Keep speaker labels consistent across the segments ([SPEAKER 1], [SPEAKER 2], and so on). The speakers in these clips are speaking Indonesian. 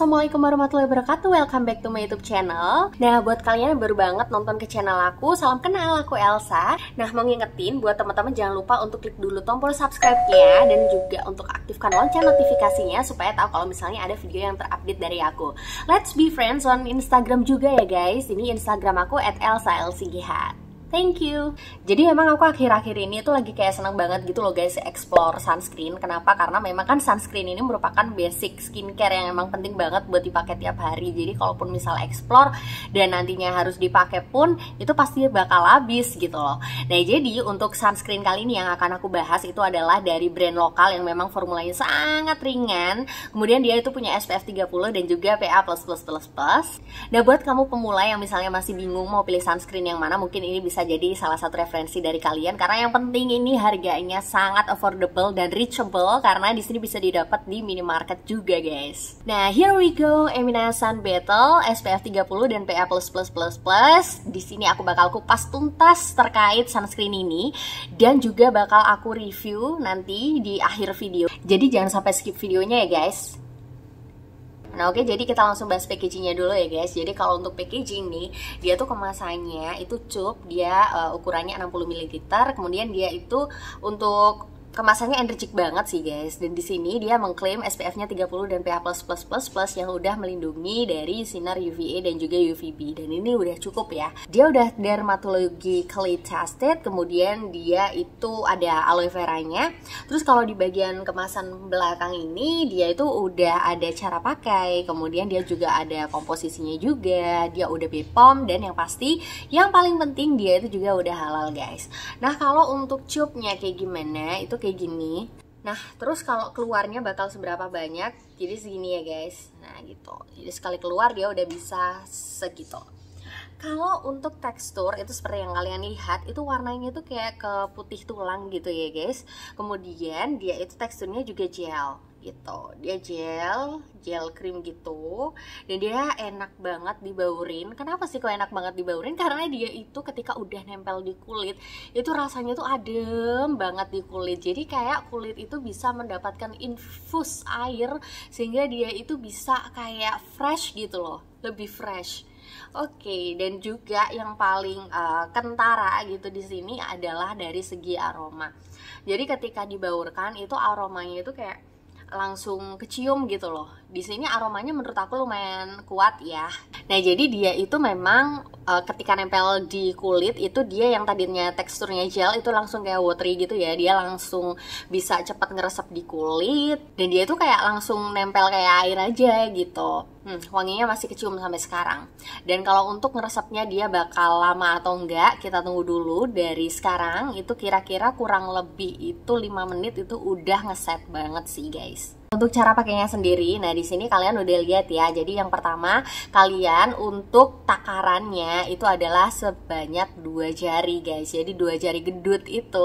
[SPEAKER 1] Assalamualaikum warahmatullahi wabarakatuh. Welcome back to my YouTube channel. Nah, buat kalian yang baru banget nonton ke channel aku, salam kenal, aku Elsa. Nah, mau ngingetin buat teman-teman jangan lupa untuk klik dulu tombol subscribe-nya dan juga untuk aktifkan lonceng notifikasinya supaya tahu kalau misalnya ada video yang terupdate dari aku. Let's be friends on Instagram juga ya guys. Ini Instagram aku @elsa_lcgh. Thank you. Jadi emang aku akhir-akhir ini tuh lagi kayak seneng banget gitu loh guys explore sunscreen. Kenapa? Karena memang kan sunscreen ini merupakan basic skincare yang emang penting banget buat dipakai tiap hari. Jadi kalaupun misal explore dan nantinya harus dipakai pun itu pasti bakal habis gitu loh. Nah, jadi untuk sunscreen kali ini yang akan aku bahas itu adalah dari brand lokal yang memang formulanya sangat ringan. Kemudian dia itu punya SPF 30 dan juga PA++++. Nah, buat kamu pemula yang misalnya masih bingung mau pilih sunscreen yang mana, mungkin ini bisa jadi salah satu referensi dari kalian karena yang penting ini harganya sangat affordable dan reachable karena di sini bisa didapat di minimarket juga guys. Nah, here we go, Emina Sun Battle SPF 30 dan PA++++. Di sini aku bakal kupas tuntas terkait sunscreen ini dan juga bakal aku review nanti di akhir video. Jadi jangan sampai skip videonya ya guys. Nah oke, jadi kita langsung bahas packagingnya dulu ya guys. Jadi kalau untuk packaging nih, dia tuh kemasannya itu cup, dia ukurannya 60 ml. Kemudian dia itu untuk kemasannya energik banget sih guys. Dan di sini dia mengklaim SPF-nya 30 dan PA+++ yang udah melindungi dari sinar UVA dan juga UVB. Dan ini udah cukup ya. Dia udah dermatologically tested, kemudian dia itu ada aloe veranya. Terus kalau di bagian kemasan belakang ini dia itu udah ada cara pakai, kemudian dia juga ada komposisinya juga, dia udah BPOM, dan yang pasti yang paling penting dia itu juga udah halal guys. Nah, kalau untuk tube-nya kayak gimana? Itu kayak gini. Nah, terus kalau keluarnya bakal seberapa banyak? Jadi segini ya guys. Nah, gitu. Jadi sekali keluar dia udah bisa segitu. Kalau untuk tekstur itu seperti yang kalian lihat, itu warnanya tuh kayak ke putih tulang gitu ya guys. Kemudian dia itu teksturnya juga gel gitu. Dia gel krim gitu. Dan dia enak banget dibaurin. Kenapa sih kok enak banget dibaurin? Karena dia itu ketika udah nempel di kulit, itu rasanya tuh adem banget di kulit. Jadi kayak kulit itu bisa mendapatkan infus air sehingga dia itu bisa kayak fresh gitu loh, lebih fresh. Oke, dan juga yang paling kentara gitu di sini adalah dari segi aroma. Jadi ketika dibaurkan itu aromanya itu kayak langsung kecium gitu loh. Di sini aromanya menurut aku lumayan kuat ya. Nah, jadi dia itu memang ketika nempel di kulit itu dia yang tadinya teksturnya gel itu langsung kayak watery gitu ya. Dia langsung bisa cepat ngeresep di kulit dan dia itu kayak langsung nempel kayak air aja gitu. Wanginya masih kecium sampai sekarang. Dan kalau untuk ngeresepnya dia bakal lama atau enggak, kita tunggu dulu. Dari sekarang itu kira-kira kurang lebih itu 5 menit itu udah ngeset banget sih guys. Untuk cara pakainya sendiri, nah di sini kalian udah lihat ya. Jadi yang pertama, kalian untuk takarannya itu adalah sebanyak 2 jari guys. Jadi 2 jari gendut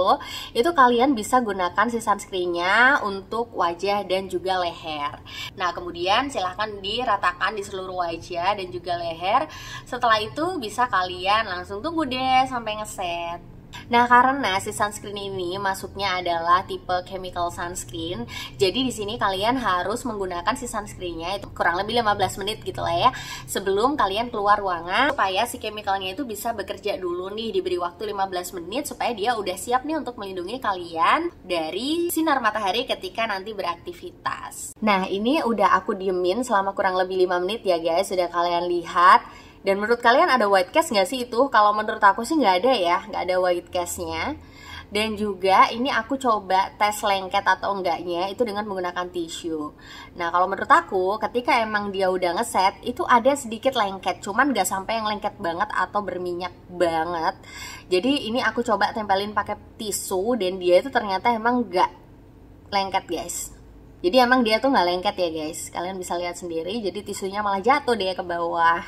[SPEAKER 1] itu kalian bisa gunakan si sunscreennya untuk wajah dan juga leher. Nah, kemudian silahkan diratakan di seluruh wajah dan juga leher. Setelah itu bisa kalian langsung tunggu deh sampai ngeset. Nah, karena si sunscreen ini masuknya adalah tipe chemical sunscreen, jadi di sini kalian harus menggunakan si sunscreennya itu kurang lebih 15 menit gitu lah ya, sebelum kalian keluar ruangan supaya si chemicalnya itu bisa bekerja dulu nih, diberi waktu 15 menit supaya dia udah siap nih untuk melindungi kalian dari sinar matahari ketika nanti beraktivitas. Nah, ini udah aku diemin selama kurang lebih 5 menit ya guys, sudah kalian lihat. Dan menurut kalian ada white cast nggak sih itu? Kalau menurut aku sih nggak ada ya, nggak ada white castnya. Dan juga ini aku coba tes lengket atau enggaknya itu dengan menggunakan tisu. Nah, kalau menurut aku ketika emang dia udah ngeset itu ada sedikit lengket, cuman nggak sampai yang lengket banget atau berminyak banget. Jadi ini aku coba tempelin pakai tisu dan dia itu ternyata emang nggak lengket guys. Jadi emang dia tuh nggak lengket ya guys. Kalian bisa lihat sendiri. Jadi tisunya malah jatuh deh ke bawah.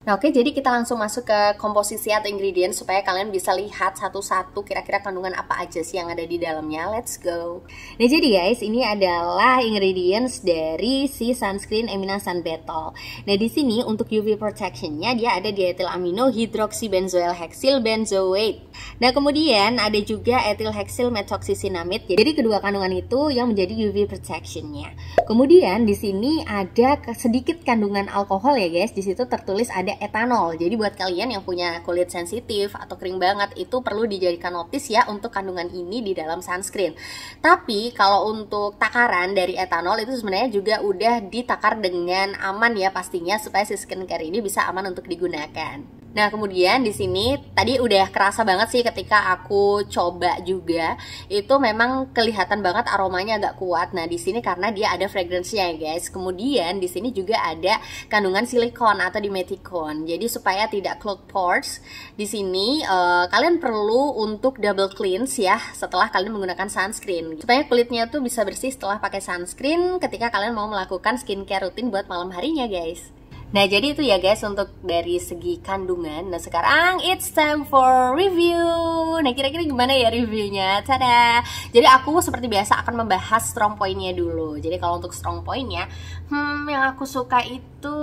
[SPEAKER 1] Nah oke, jadi kita langsung masuk ke komposisi atau ingredients supaya kalian bisa lihat satu-satu kira-kira kandungan apa aja sih yang ada di dalamnya. Let's go. Nah jadi guys, ini adalah ingredients dari si sunscreen Emina Sun Battle. Nah di sini untuk UV protectionnya dia ada diethyl amino hydroxybenzoyl hexyl benzoate. Nah kemudian ada juga ethyl hexyl methoxycinnamide. Jadi kedua kandungan itu yang menjadi UV protectionnya. Kemudian di sini ada sedikit kandungan alkohol ya guys. Di situ tertulis ada etanol. Jadi buat kalian yang punya kulit sensitif atau kering banget itu perlu dijadikan notice ya untuk kandungan ini di dalam sunscreen. Tapi kalau untuk takaran dari etanol itu sebenarnya juga udah ditakar dengan aman ya pastinya supaya si skincare ini bisa aman untuk digunakan. Nah kemudian di sini tadi udah kerasa banget sih ketika aku coba juga itu memang kelihatan banget aromanya agak kuat. Nah di sini karena dia ada fragrance-nya ya guys. Kemudian di sini juga ada kandungan silikon atau dimethicone. Jadi supaya tidak clog pores di sini kalian perlu untuk double cleanse ya setelah kalian menggunakan sunscreen supaya kulitnya tuh bisa bersih setelah pakai sunscreen ketika kalian mau melakukan skincare rutin buat malam harinya guys. Nah jadi itu ya guys untuk dari segi kandungan. Nah sekarang it's time for review. Nah kira-kira gimana ya reviewnya? Tada! Jadi aku seperti biasa akan membahas strong point-nya dulu. Jadi kalau untuk strong point-nya yang aku suka itu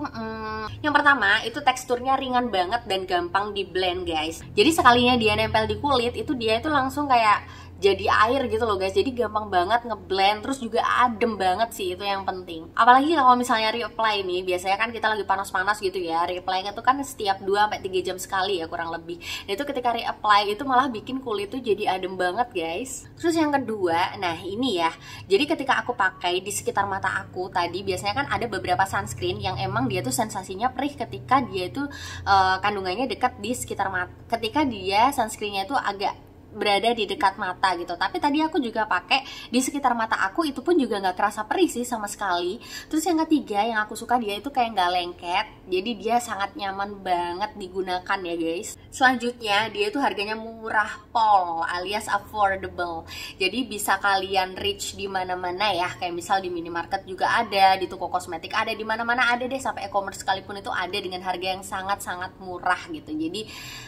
[SPEAKER 1] yang pertama itu teksturnya ringan banget dan gampang di blend guys. Jadi sekalinya dia nempel di kulit itu dia itu langsung kayak jadi air gitu loh guys. Jadi gampang banget ngeblend, terus juga adem banget sih, itu yang penting. Apalagi kalau misalnya reapply nih, biasanya kan kita lagi panas-panas gitu ya, reapply-nya tuh kan setiap 2-3 jam sekali ya kurang lebih. Nah itu ketika reapply itu malah bikin kulit tuh jadi adem banget guys. Terus yang kedua, nah ini ya, jadi ketika aku pakai di sekitar mata aku tadi, biasanya kan ada beberapa sunscreen yang emang dia tuh sensasinya perih ketika dia itu kandungannya dekat di sekitar mata. Ketika dia sunscreennya itu agak berada di dekat mata gitu. Tapi tadi aku juga pakai di sekitar mata aku, itu pun juga nggak kerasa perih sih sama sekali. Terus yang ketiga yang aku suka dia itu kayak nggak lengket, jadi dia sangat nyaman banget digunakan ya guys. Selanjutnya dia itu harganya murah pol alias affordable, jadi bisa kalian reach di mana-mana ya, kayak misal di minimarket juga ada, di toko kosmetik ada, di mana-mana ada deh, sampai e-commerce sekalipun itu ada dengan harga yang sangat-sangat murah gitu. Jadi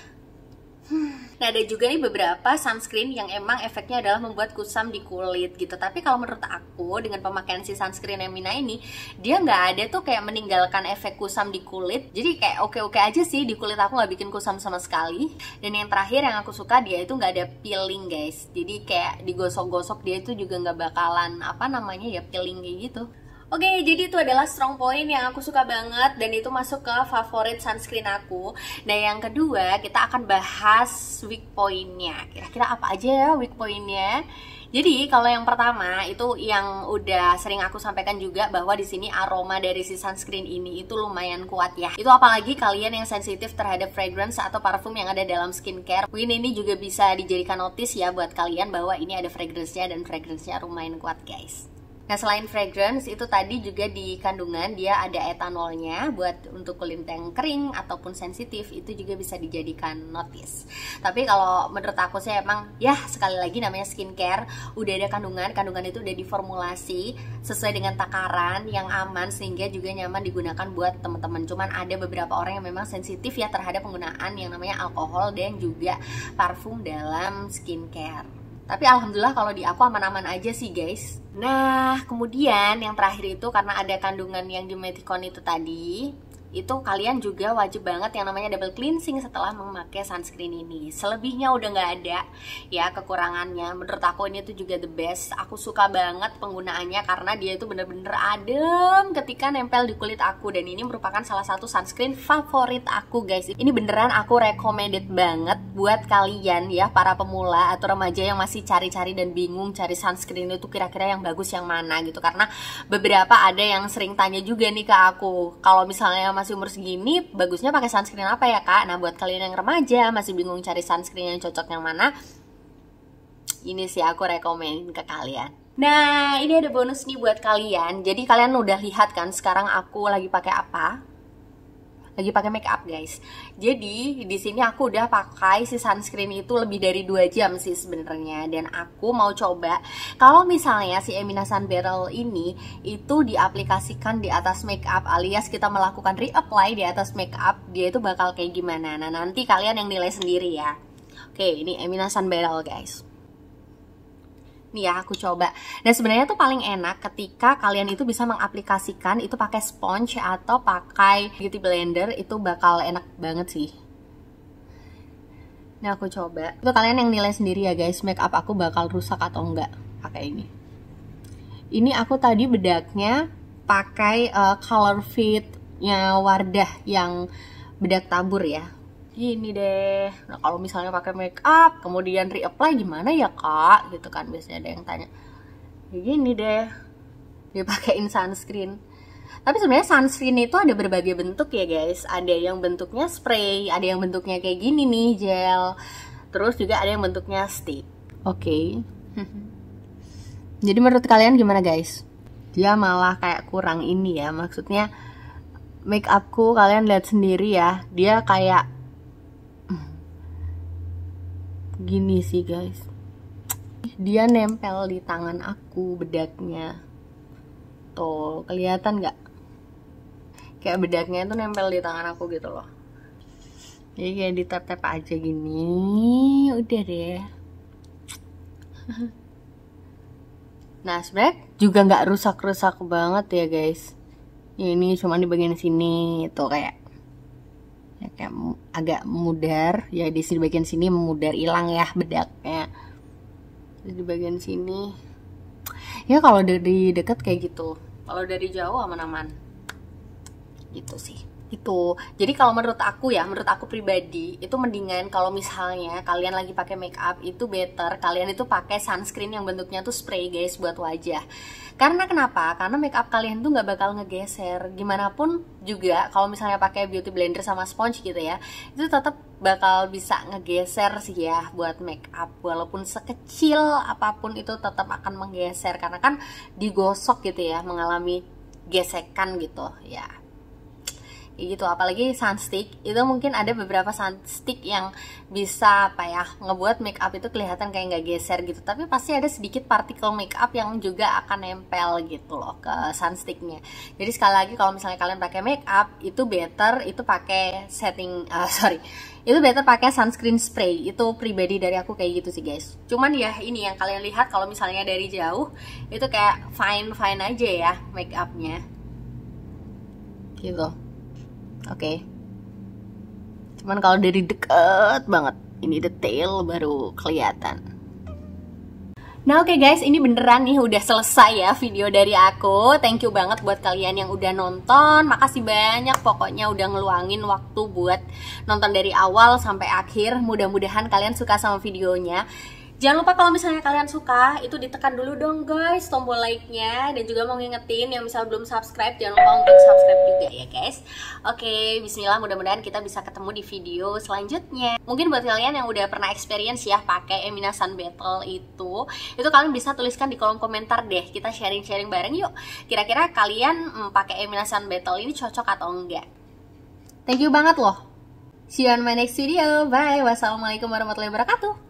[SPEAKER 1] nah ada juga nih beberapa sunscreen yang emang efeknya adalah membuat kusam di kulit gitu. Tapi kalau menurut aku dengan pemakaian si sunscreen Emina ini, dia nggak ada tuh kayak meninggalkan efek kusam di kulit. Jadi kayak oke-oke aja sih, di kulit aku nggak bikin kusam sama sekali. Dan yang terakhir yang aku suka, dia itu nggak ada peeling guys. Jadi kayak digosok-gosok dia itu juga nggak bakalan apa namanya ya peeling kayak gitu. Oke, jadi itu adalah strong point yang aku suka banget dan itu masuk ke favorit sunscreen aku. Nah yang kedua kita akan bahas weak point-nya. Kira-kira apa aja ya weak point-nya? Jadi kalau yang pertama itu yang udah sering aku sampaikan juga, bahwa di sini aroma dari si sunscreen ini itu lumayan kuat ya. Itu apalagi kalian yang sensitif terhadap fragrance atau parfum yang ada dalam skincare. Mungkin ini juga bisa dijadikan notice ya buat kalian bahwa ini ada fragrance-nya dan fragrance-nya lumayan kuat guys. Nah selain fragrance itu tadi juga di kandungan dia ada etanolnya buat untuk kulit yang kering ataupun sensitif, itu juga bisa dijadikan notice. Tapi kalau menurut aku sih emang ya sekali lagi namanya skincare, udah ada kandungan itu udah diformulasi sesuai dengan takaran yang aman sehingga juga nyaman digunakan buat teman-teman. Cuman ada beberapa orang yang memang sensitif ya terhadap penggunaan yang namanya alkohol dan juga parfum dalam skincare. Tapi alhamdulillah kalau di aku aman-aman aja sih guys. Nah kemudian yang terakhir itu karena ada kandungan yang dimethicone itu tadi, itu kalian juga wajib banget yang namanya double cleansing setelah memakai sunscreen ini. Selebihnya udah nggak ada ya kekurangannya. Menurut aku ini tuh juga the best. Aku suka banget penggunaannya karena dia itu bener-bener adem ketika nempel di kulit aku. Dan ini merupakan salah satu sunscreen favorit aku guys. Ini beneran aku recommended banget buat kalian ya, para pemula atau remaja yang masih cari-cari dan bingung cari sunscreen itu kira-kira yang bagus yang mana gitu. Karena beberapa ada yang sering tanya juga nih ke aku, kalau misalnya masih umur segini bagusnya pakai sunscreen apa ya kak? Nah buat kalian yang remaja masih bingung cari sunscreen yang cocok yang mana, ini sih aku rekomen ke kalian. Nah ini ada bonus nih buat kalian. Jadi kalian udah lihat kan sekarang aku lagi pakai apa? lagi pakai make up guys. Jadi di sini aku udah pakai si sunscreen itu lebih dari 2 jam sih sebenarnya, dan aku mau coba kalau misalnya si Emina Sun Battle ini itu diaplikasikan di atas make up alias kita melakukan reapply di atas make up, dia itu bakal kayak gimana. Nah, nanti kalian yang nilai sendiri ya. Oke, ini Emina Sun Battle guys. Nih ya, aku coba. Dan sebenarnya tuh paling enak ketika kalian itu bisa mengaplikasikan itu pakai sponge atau pakai beauty blender, itu bakal enak banget sih. Nah, aku coba. Itu kalian yang nilai sendiri ya guys, make up aku bakal rusak atau enggak pakai ini. Ini aku tadi bedaknya pakai Color Fit-nya Wardah yang bedak tabur ya. Gini deh. Nah, kalau misalnya pakai make up kemudian reapply gimana ya kak, gitu kan biasanya ada yang tanya. Ya gini deh, dia pakein sunscreen. Tapi sebenarnya sunscreen itu ada berbagai bentuk ya guys. Ada yang bentuknya spray, ada yang bentuknya kayak gini nih, gel. Terus juga ada yang bentuknya stick. Oke. Jadi menurut kalian gimana guys? Dia malah kayak kurang ini ya, maksudnya make upku kalian lihat sendiri ya, dia kayak gini sih guys. Dia nempel di tangan aku bedaknya. Tuh, kelihatan nggak? Kayak bedaknya itu nempel di tangan aku gitu loh. Jadi kayak ditap-tap aja gini, udah deh. Nah, sebenarnya juga nggak rusak-rusak banget ya guys. Ini cuma di bagian sini tuh kayak agak mudar ya, di sini bagian sini memudar, hilang ya bedaknya. Di bagian sini ya kalau dari dekat kayak gitu, kalau dari jauh aman-aman gitu sih. Itu jadi kalau menurut aku ya, menurut aku pribadi itu mendingan kalau misalnya kalian lagi pakai make up itu better kalian itu pakai sunscreen yang bentuknya tuh spray guys buat wajah. Karena kenapa? Karena make up kalian tuh nggak bakal ngegeser gimana pun juga. Kalau misalnya pakai beauty blender sama sponge gitu ya, itu tetap bakal bisa ngegeser sih ya buat make up. Walaupun sekecil apapun itu tetap akan menggeser karena kan digosok gitu ya, mengalami gesekan gitu ya. Gitu, apalagi sunstick itu mungkin ada beberapa sunstick yang bisa apa ya ngebuat make up itu kelihatan kayak nggak geser gitu, tapi pasti ada sedikit partikel make up yang juga akan nempel gitu loh ke sunsticknya. Jadi sekali lagi kalau misalnya kalian pakai make up itu better itu pakai itu better pakai sunscreen spray. Itu pribadi dari aku kayak gitu sih guys. Cuman ya ini yang kalian lihat kalau misalnya dari jauh itu kayak fine aja ya make upnya gitu. Oke. Cuman kalau dari deket banget, ini detail baru kelihatan. Nah oke guys, ini beneran nih udah selesai ya video dari aku. Thank you banget buat kalian yang udah nonton. Makasih banyak pokoknya udah ngeluangin waktu buat nonton dari awal sampai akhir. Mudah-mudahan kalian suka sama videonya. Jangan lupa kalau misalnya kalian suka, itu ditekan dulu dong guys tombol like-nya. Dan juga mau ngingetin yang misal belum subscribe, jangan lupa untuk subscribe juga ya guys. Oke, bismillah, mudah-mudahan kita bisa ketemu di video selanjutnya. Mungkin buat kalian yang udah pernah experience ya pakai Emina Sun Battle itu kalian bisa tuliskan di kolom komentar deh. Kita sharing-sharing bareng yuk. Kira-kira kalian pakai Emina Sun Battle ini cocok atau enggak? Thank you banget loh. See you on my next video. Bye. Wassalamualaikum warahmatullahi wabarakatuh.